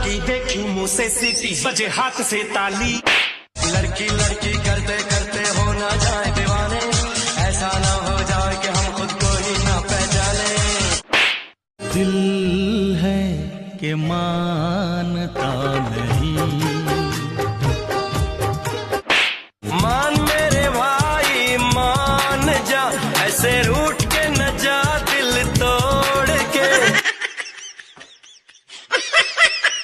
लड़की देखी मुंह से सीटी बजे हाथ से ताली। लड़की लड़की करते करते हो ना जाए दीवाने, ऐसा ना हो जाए कि हम खुद को ही ना पहचाने। दिल है कि मानता नहीं। मान मेरे भाई मान जा, ऐसे रू